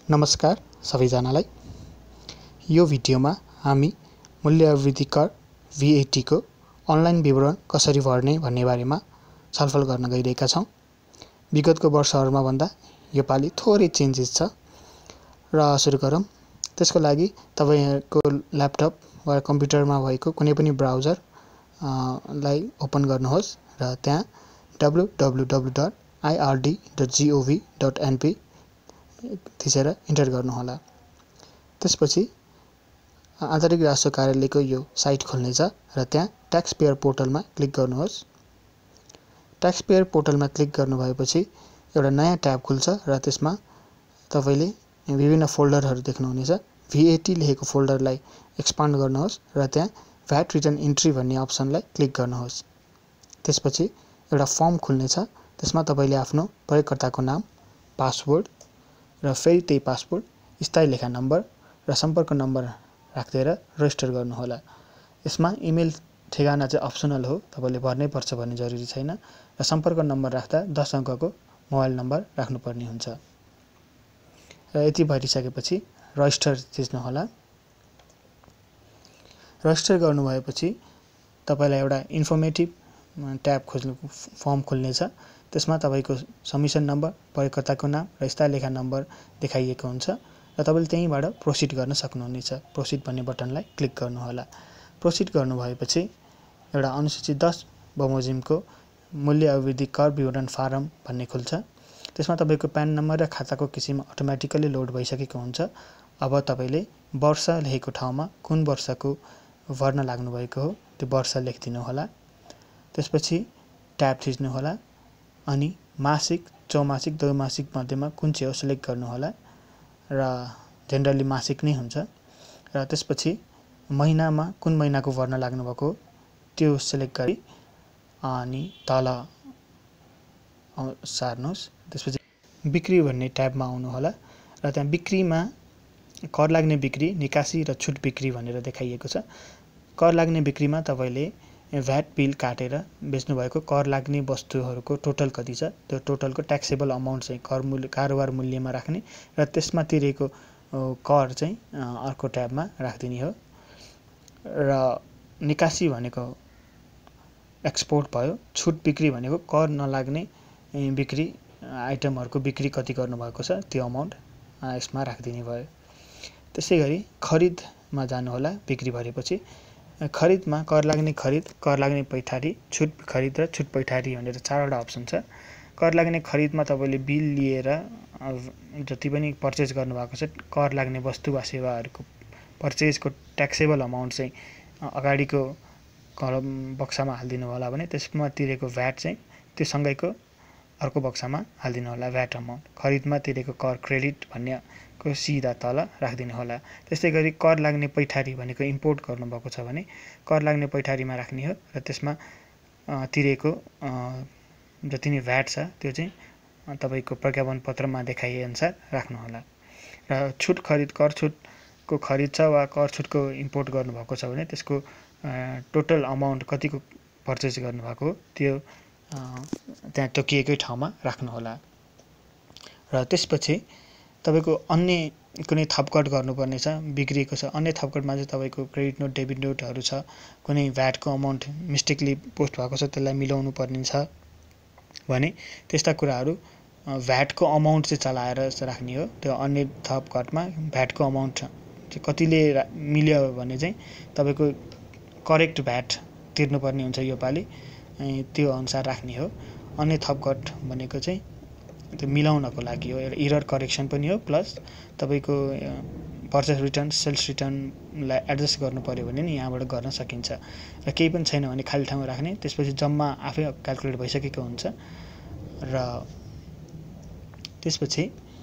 नमस्कार सबैजनालाई। यो भिडियोमा हामी मूल्य अभिवृद्धि कर VAT को अनलाइन विवरण कसरी भर्ने भन्ने बारेमा छलफल गर्न गइरहेका छौं। विगतको वर्षहरुमा भन्दा योपालि थोरै चेन्जेस छ र सुरु गरौं। त्यसको लागि तपाईहरुको ल्यापटप वा कम्प्युटरमा भएको कुनै पनि ब्राउजर लाई ओपन गर्नुहोस् र त्यहाँ www.ird.gov.np थिचेर इन्टर गर्नुहोला। त्यसपछि आन्तरिक राजस्व कार्यालयको यो साइट खोल्नेछ र त्यहाँ ट्याक्स पेयर पोर्टलमा क्लिक गर्नुहोस्। ट्याक्स पेयर पोर्टलमा क्लिक गर्नुभएपछि एउटा नयाँ ट्याब खुल्छ र त्यसमा तपाईले विभिन्न फोल्डरहरु देख्नुहुनेछ। VAT लेखेको फोल्डरलाई एक्सपान्ड गर्नुहोस् र त्यहाँ VAT रिटर्न इन्ट्री भन्ने अप्सनलाई क्लिक गर्नुहोस्। त्यसपछि एउटा फर्म खुल्नेछ। त्यसमा तपाईले आफ्नो प्रयोगकर्ताको नाम, पासवर्ड र फेरि त्यही पासवर्ड, स्थायी लेखा नम्बर र सम्पर्क नम्बर राखेर रजिस्टर गर्नुहोला। यसमा इमेल ठेगाना चाहिँ अप्सनल हो, तपाईले भर्नै पर्छ भन्ने जरुरी छैन र सम्पर्क नम्बर राख्दा 10 अङ्कको मोबाइल नम्बर राख्नुपर्ने हुन्छ। र यति भरिसकेपछि रजिस्टर थिच्नुहोला। रजिस्टर गर्नुभएपछि तपाईलाई एउटा इन्फर्मेटिभ ट्याब फर्म खुल्नेछ। त्यसमा तपाईको सबमिसन नम्बर, प्रयोगकर्ताको नाम र स्थायी लेखा नम्बर देखाइएको हुन्छ र तपाईले त्यहीबाट प्रोसिड गर्न सक्नुहुनेछ। प्रोसिड भन्ने बटनलाई क्लिक गर्नुहोला। प्रोसिड गर्नुभएपछि एउटा अनुसूची 10 बमोजिमको मूल्य अभिवृद्धि कर विवरण फारम भन्ने खुल्छ। त्यसमा तपाईको प्यान नम्बर र खाताको किसिम अटोमेटिकली लोड भइसकेको हुन्छ। अब तपाईले वर्ष लेखेको ठाउँमा कुन वर्षको भर्न लाग्नु भएको हो त्यो वर्ष लेखिदिनु होला। त्यसपछि ट्याब थिच्नु होला अनि मासिक, चौमासिक, द्वैमासिक मध्येमा कुन चाहिँ हो सिलेक्ट गर्नु होला र जेनरली मासिक नै हुन्छ। र त्यसपछि महिनामा कुन महिनाको भर्न लाग्नु भएको त्यो सिलेक्ट गरी अनि तल सार्नुहोस्। त्यसपछि बिक्री भन्ने ट्याबमा आउनु होला र त्यहाँ बिक्रीमा कर लाग्ने बिक्री, निकासी र छुट बिक्री भनेर देखाइएको छ। कर लाग्ने बिक्रीमा तपाईले VAT बिल काटेर बेच्नु भएको कर लाग्ने वस्तुहरुको टोटल कति छ त्यो टोटलको ट्याक्सेबल अमाउन्ट चाहिँ कारोबार मूल्यमा राख्ने र त्यसमा तिरेको कर चाहिँ अर्को ट्याबमा राख्दिने हो। र निकासी भनेको एक्सपोर्ट भयो। छुट बिक्री भनेको कर नलाग्ने बिक्री आइटमहरुको बिक्री कति गर्नु भएको छ त्यो अमाउन्ट यसमा राख्दिने भयो। त्यसैगरी खरिदमा जानु होला। बिक्री भरेपछि खरिदमा कर लाग्ने खरिद, कर लाग्ने पैठारी, छुट खरिद र छुट पैठारी भनेर चारवटा अप्सन छ। कर लाग्ने खरिदमा तपाईले बिल लिएर जति पनि पर्चेज गर्नु भएको छ कर लाग्ने वस्तु वा सेवाहरुको पर्चेजको ट्याक्सेबल अमाउन्ट चाहिँ अगाडिको कलम बक्सामा हाल्दिनु होला भने त्यसमा तिरेको VAT चाहिँ त्यो सँगैको अर्को बक्सामा हाल्दिनु होला VAT अमाउन्ट। खरिदमा तिरेको कर क्रेडिट भन्ने को सिधा तल राख्दिनु होला। त्यस्तैगरी कर लाग्ने पैठारी भनेको इम्पोर्ट गर्नु भएको छ भने कर लाग्ने पैठारीमा राख्ने हो र त्यसमा तिरेको जति नै VAT छ त्यो चाहिँ तपाईको प्रज्ञापन पत्रमा देखाइए अनुसार राख्नु होला। र छुट खरिद, कर छुटको खरिद छ वा कर छुटको इम्पोर्ट गर्नु भएको छ भने त्यसको टोटल अमाउन्ट कतिको पर्चेज गर्नु भएको त्यो त्यहाँ तोकिएकै ठाउँमा राख्नु होला। र त्यसपछि तपाईको अन्य कुनै थपकट गर्नुपर्ने छ, बिग्रिएको छ। अन्य थपकटमा चाहिँ तपाईको क्रेडिट नोट, डेबिट नोटहरु छ, कुनै VAT को अमाउन्ट मिस्टेकली पोस्ट भएको छ त्यसलाई मिलाउनु पर्ने छ भने त्यस्ता कुराहरु VAT को अमाउन्ट चाहिँ चलाएर राख्ने हो। त्यो अन्य थपकटमा VAT को अमाउन्ट चाहिँ कतिले मिल्यो भने चाहिँ तपाईको करेक्ट VAT तिर्नुपर्ने हुन्छ योपालि, त्यो अनुसार राख्ने हो। अन्य थपकट भनेको चाहिँ त्यो मिलाउनको लागि हो, एरर करेक्सन पनि हो प्लस तपाईको पर्चेज रिटर्न, सेल्स रिटर्नलाई एडजस्ट गर्नु पर्यो भने नि यहाँबाट गर्न सकिन्छ। र केही पनि छैन भने खाली ठाउँमा राख्ने। त्यसपछि जम्मा आफै क्याल्कुलेट भइसकेको हुन्छ र त्यसपछि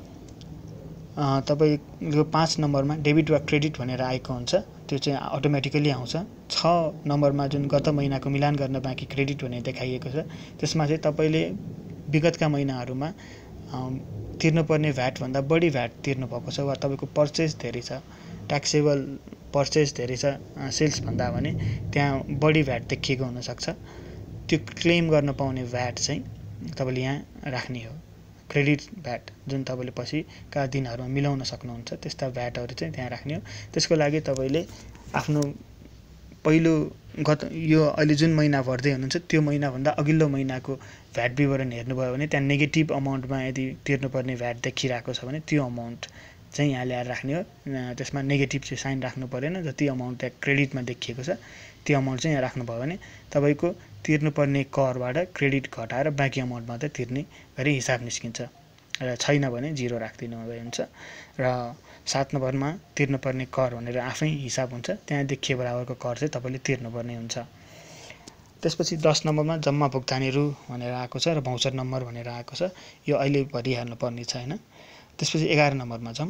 तपाईको 5 नम्बरमा डेबिट वा क्रेडिट भनेर आएको हुन्छ। त्यो चाहिँ अटोमेटिकली आउँछ। 6 नम्बरमा जुन गत महिनाको मिलान गर्न बाँकी क्रेडिट भनेर देखाइएको छ त्यसमा चाहिँ तपाईले विगतका महिनाहरुमा तिर्नुपर्ने VAT भन्दा बढी VAT तिर्नु भएको छ वा तपाईको पर्चेज धेरै छ, ट्याक्सेबल पर्चेज धेरै छ सेल्स भन्दा भने त्यहाँ बढी VAT देखिएको हुन सक्छ। त्यो क्लेम गर्न पाउने VAT चाहिँ तपाईले यहाँ राख्ने हो। क्रेडिट भ्याट जुन तपाईँले पछिका दिनहरूमा मिलाउन सक्नुहुन्छ त्यस्ता भ्याटहरू चाहिँ त्यहाँ राख्ने हो। त्यसको लागि तपाईँले आफ्नो पहिलो यो अहिले जुन महिना भर्दै हुनुहुन्छ त्यो महिनाभन्दा अघिल्लो महिनाको भ्याट विवरण हेर्नुभयो भने त्यहाँ नेगेटिभ अमाउन्टमा यदि तिर्नुपर्ने भ्याट देखिरहेको छ भने त्यो अमाउन्ट चाहिँ यहाँ ल्याएर राख्ने हो। त्यसमा नेगेटिभ चाहिँ साइन राख्नु परेन। जति अमाउन्ट त्यहाँ क्रेडिटमा देखिएको छ त्यो अमाउन्ट चाहिँ यहाँ राख्नुभयो भने तपाईँको तिर्नुपर्ने करबाट क्रेडिट घटाएर बाँकी अमाउन्ट मात्रै तिर्ने गरी हिसाब निस्किन्छ र छैन भने जिरो राखिदिनु हुन्छ। र 7 नम्बरमा तिर्नुपर्ने कर भनेर आफै हिसाब हुन्छ, त्यहाँ देखिए बराबरको कर चाहिँ तपाईँले तिर्नुपर्ने हुन्छ। त्यसपछि 10 नम्बरमा जम्मा भुक्तानीहरू भनेर आएको छ र भाउचर नम्बर भनेर आएको छ। यो अहिले भरिहाल्नु पर्ने छैन। त्यसपछि 11 नम्बरमा छौँ।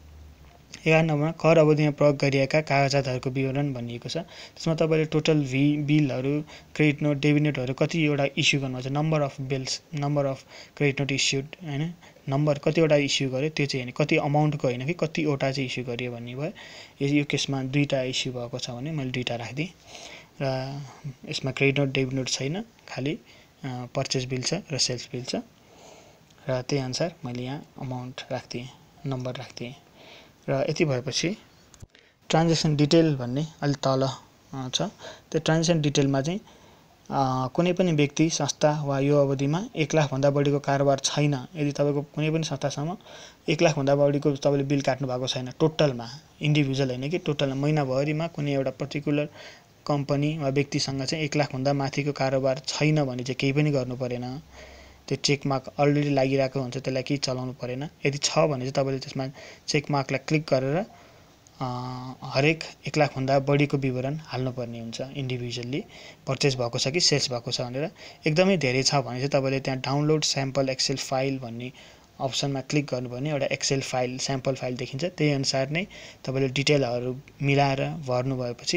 11 नम्बरमा कर अवधिमा प्रयोग गरिएका कागजातहरूको विवरण भनिएको छ। त्यसमा तपाईँले टोटल बिलहरू, क्रेडिट नोट, डेबिट नोटहरू कतिवटा इस्यु गर्नुहुन्छ, number of bills, number of credit note issued, होइन, नम्बर कतिवटा इस्यु गर्यो त्यो चाहिँ होइन, कति अमाउन्टको होइन कि कतिवटा चाहिँ इस्यु गरियो भन्ने भयो। यो केसमा 2टा इस्यु भएको छ भने मैले 2टा राखिदिएँ र यसमा क्रेडिट नोट, डेबिट नोट छैन, खालि पर्चेस बिल छ र सेल्स बिल छ र त्यही अनुसार मैले यहाँ अमाउन्ट राखिदिएँ, नम्बर राखिदिएँ। र यति भएपछि ट्रान्जेक्सन डिटेल भन्ने अलि तल छ। त्यो ट्रान्जेक्सन डिटेलमा चाहिँ कुनै पनि व्यक्ति, संस्था वा यो अवधिमा 1 लाखभन्दा बढीको कारोबार छैन, यदि तपाईँको कुनै पनि संस्थासँग 1 लाखभन्दा बढीको तपाईँले बिल काट्नु भएको छैन, टोटलमा, इन्डिभिजुअल होइन कि टोटलमा, महिनाभरिमा कुनै एउटा पर्टिकुलर कम्पनी वा व्यक्तिसँग चाहिँ 1 लाखभन्दा माथिको कारोबार छैन भने चाहिँ केही पनि गर्नु परेन। त्यो चेकमार्क अलरेडी लागिरहेको हुन्छ, त्यसलाई केही चलाउनु परेन। यदि छ भने चाहिँ तपाईँले त्यसमा चेकमार्कलाई क्लिक गरेर हरेक 1 लाखभन्दा बढीको विवरण हाल्नुपर्ने हुन्छ, इन्डिभिजुअल्ली पर्चेस भएको छ कि सेल्स भएको छ भनेर। एकदमै धेरै छ भने चाहिँ तपाईँले त्यहाँ डाउनलोड स्याम्पल एक्सेल फाइल भन्ने अप्सनमा क्लिक गर्नुभयो भने एउटा एक्सेल फाइल, स्याम्पल फाइल देखिन्छ। त्यही अनुसार नै तपाईँले डिटेलहरू मिलाएर भर्नु भएपछि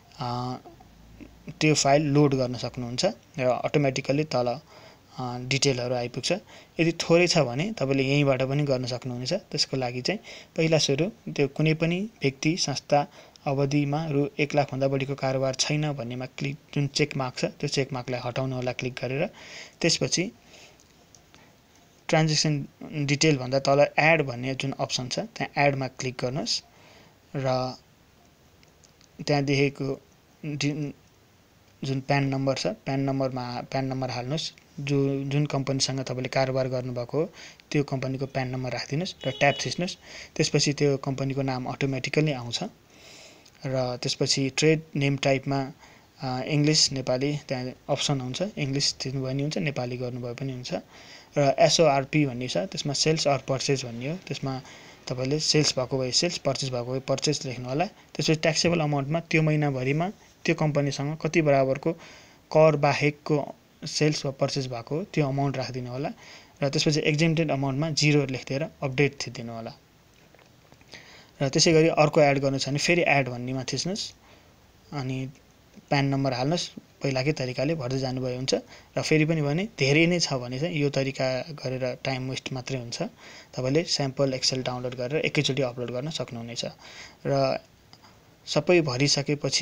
त्यो फाइल लोड गर्न सक्नुहुन्छ र अटोमेटिकल्ली तल डिटेलहरू आइपुग्छ। यदि थोरै छ भने तपाईँले यहीँबाट पनि गर्न सक्नुहुनेछ। त्यसको लागि चाहिँ पहिला सुरु त्यो कुनै पनि व्यक्ति, संस्था अवधिमा रु 1 लाखभन्दा बढीको कारोबार छैन भन्नेमा क्लिक, जुन चेकमार्क छ त्यो चेकमार्कलाई हटाउनु होला क्लिक गरेर। त्यसपछि ट्रान्जेक्सन डिटेलभन्दा तल एड भन्ने जुन अप्सन छ त्यहाँ एडमा क्लिक गर्नुहोस् र त्यहाँ देखेको जुन प्यान नम्बर छ प्यान नम्बर हाल्नुहोस्। जुन कम्पनीसँग तपाईँले कारोबार गर्नुभएको हो त्यो कम्पनीको प्यान नम्बर राखिदिनुहोस् र ट्याब थिच्नुहोस्। त्यसपछि त्यो कम्पनीको नाम अटोमेटिकल्ली आउँछ र त्यसपछि ट्रेड नेम टाइपमा इङ्ग्लिस, नेपाली त्यहाँ अप्सन हुन्छ। इङ्ग्लिस थिच्नुभयो भने हुन्छ, नेपाली गर्नुभयो पनि हुन्छ। र एसओआरपी भन्ने छ, त्यसमा सेल्स अर पर्चेस भन्ने हो। त्यसमा तपाईँले सेल्स भएको भए सेल्स, पर्चेस भएको भए पर्चेस लेख्नु होला। त्यसपछि ट्याक्सेबल अमाउन्टमा त्यो महिनाभरिमा त्यो कम्पनीसँग कति बराबरको कर बाहेकको सेल्स वा पर्चेस भएको हो त्यो अमाउन्ट राखिदिनु होला र त्यसपछि एक्जेम्प्टेड अमाउन्टमा 0 लेखिदिएर अपडेट थिच्दिनु होला। र त्यसै गरी अर्को एड गर्नु छ भने फेरि एड भन्नेमा थिच्नुहोस् अनि प्यान नम्बर हाल्नुहोस्। पहिलाकै तरिकाले भर्दै जानुभयो हुन्छ। र फेरि पनि भने धेरै नै छ भने चाहिँ यो तरिका गरेर टाइम वेस्ट मात्रै हुन्छ। तपाईँले स्याम्पल एक्सेल डाउनलोड गरेर एकैचोटि अपलोड गर्न सक्नुहुनेछ। र सबै भरिसकेपछि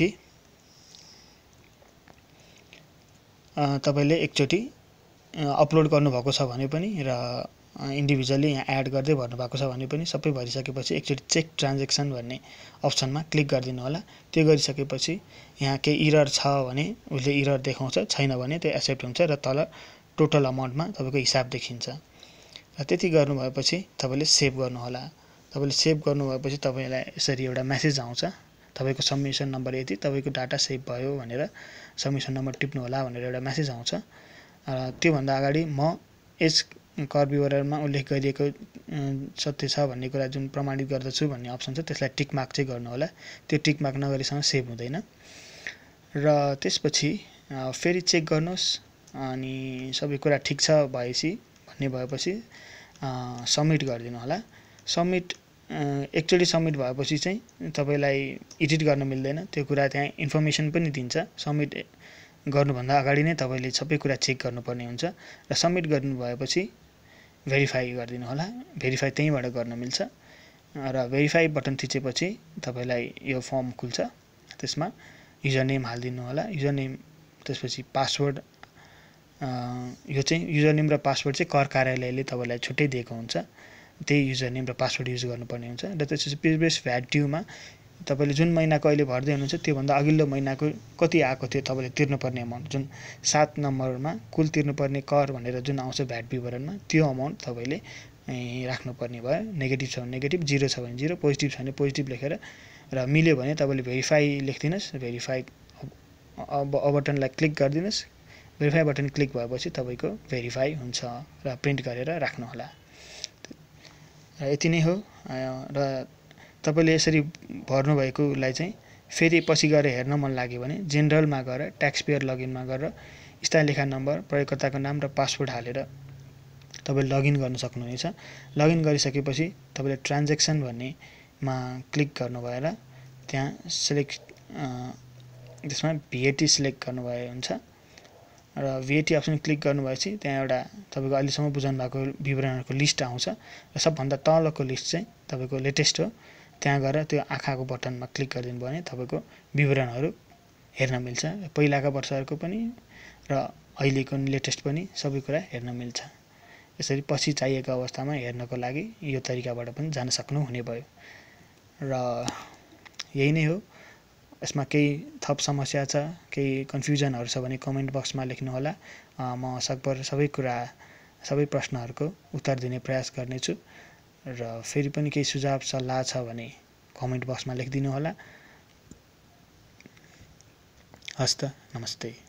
तपाईँले एकचोटि अपलोड गर्नुभएको छ भने पनि र इन्डिभिजुअली यहाँ एड गर्दै भर्नुभएको छ भने पनि सबै भरिसकेपछि एकचोटि चेक ट्रान्जेक्सन भन्ने अप्सनमा क्लिक गरिदिनु होला। त्यो गरिसकेपछि यहाँ केही इरर छ भने उसले इरर देखाउँछ, छैन भने त्यो एक्सेप्ट हुन्छ र तल टोटल अमाउन्टमा तपाईँको हिसाब देखिन्छ। र त्यति गर्नुभएपछि तपाईँले सेभ गर्नुहोला। तपाईँले सेभ गर्नुभएपछि तपाईँलाई यसरी एउटा मेसेज आउँछ, तपाईँको सबमिसन नम्बर यति, तपाईँको डाटा सेभ भयो भनेर सबमिसन नम्बर टिप्नु होला भनेर एउटा मेसेज आउँछ। त्योभन्दा अगाडि म यस कर विवरणमा उल्लेख गरिएको सत्य छ भन्ने कुरा जुन प्रमाणित गर्दछु भन्ने अप्सन छ त्यसलाई टिक मार्क चाहिँ गर्नु होला। त्यो टिक मार्क नगरीसँग सेभ हुँदैन। र त्यसपछि फेरि चेक गर्नुहोस् अनि सबै कुरा ठिक छ भएपछि सबमिट गरिदिनु होला। सबमिट एकचोटि सबमिट भएपछि चाहिँ तपाईँलाई एडिट गर्न मिल्दैन। त्यो कुरा त्यहाँ इन्फर्मेसन पनि दिन्छ। सबमिट गर्नुभन्दा अगाडि नै तपाईँले सबै कुरा चेक गर्नुपर्ने हुन्छ। र सबमिट गर्नु भएपछि भेरिफाई गरिदिनु होला। भेरिफाई त्यहीँबाट गर्न मिल्छ। र भेरिफाई बटन थिचेपछि तपाईँलाई यो फर्म खुल्छ। त्यसमा युजर नेम हालिदिनु होला। युजर नेम, त्यसपछि पासवर्ड यो चाहिँ युजर नेम र पासवर्ड चाहिँ कर कार्यालयले तपाईँलाई छुट्टै दिएको हुन्छ, त्यही युजर नेम र पासवर्ड युज गर्नुपर्ने हुन्छ। र त्यसपछि प्रिभियस भ्याट ड्युमा तपाईँले जुन महिनाको अहिले भर्दै हुनुहुन्छ त्योभन्दा अघिल्लो महिनाको कति आएको थियो तपाईँले तिर्नुपर्ने अमाउन्ट, जुन 7 नम्बरमा कुल तिर्नुपर्ने कर भनेर जुन आउँछ भ्याट विवरणमा, त्यो अमाउन्ट तपाईँले राख्नुपर्ने भयो। नेगेटिभ छ भने नेगेटिभ, जिरो छ भने जिरो, पोजिटिभ छ भने पोजिटिभ लेखेर, र मिल्यो भने तपाईँले भेरिफाई लेखिदिनुहोस्। भेरिफाई बटनलाई क्लिक गरिदिनुहोस्। भेरिफाई बटन क्लिक भएपछि तपाईँको भेरिफाई हुन्छ र प्रिन्ट गरेर राख्नुहोला। र यति नै हो। र तपाईँले यसरी भर्नुभएकोलाई चाहिँ फेरि पछि गएर हेर्न मन लाग्यो भने जेनरलमा गएर ट्याक्स पेयर लगइनमा गएर स्थायी लेखा नम्बर, प्रयोगकर्ताको नाम र पासवर्ड हालेर तपाईँले लगइन गर्न सक्नुहुनेछ। लगइन गरिसकेपछि तपाईँले ट्रान्ज्याक्सन भन्नेमा क्लिक गर्नु भएर त्यहाँ सिलेक्ट त्यसमा VAT सिलेक्ट गर्नुभए हुन्छ र VAT अप्सन क्लिक गर्नुभएपछि त्यहाँ एउटा तपाईँको अहिलेसम्म बुझाउनु भएको विवरणहरूको लिस्ट आउँछ र सबभन्दा तलको लिस्ट चाहिँ तपाईँको लेटेस्ट हो। त्यहाँ गएर त्यो आँखाको बटनमा क्लिक गरिदिनु भयो भने तपाईँको विवरणहरू हेर्न मिल्छ, पहिलाका वर्षहरूको पनि र अहिलेको लेटेस्ट पनि सबै कुरा हेर्न मिल्छ। यसरी पछि चाहिएको अवस्थामा हेर्नको लागि यो तरिकाबाट पनि जान सक्नुहुने भयो। र यही नै हो। यसमा केही थप समस्या छ, केही कन्फ्युजनहरू छ भने कमेन्ट बक्समा लेख्नुहोला। म सकभर सबै प्रश्नहरूको उत्तर दिने प्रयास गर्नेछु। र फेरि पनि केही सुझाव सल्लाह छ भने कमेन्ट बक्समा लेखिदिनु होला। हस्त, नमस्ते।